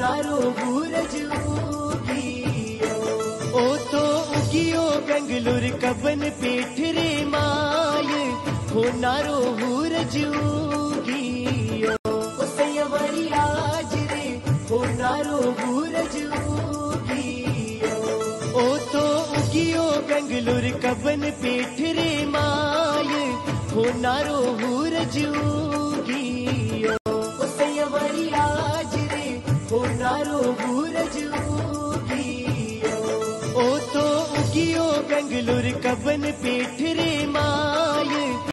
होनारो बूरज उगियो, ओ तो उगियो बेंगलुर कबन पेठ रे माय, होनारो बूरज उगियो, ओ सयवरी आज रे होनारो बूरज उगियो, ओ तो उगियो बेंगलुर कबन पेठ रे माय, होनारो बूरज उगियो, ओ सयवरी आज रे होनारो बूरज उगियो, ओ तो उगियो बेंगलुर कबन पेठ रे माय।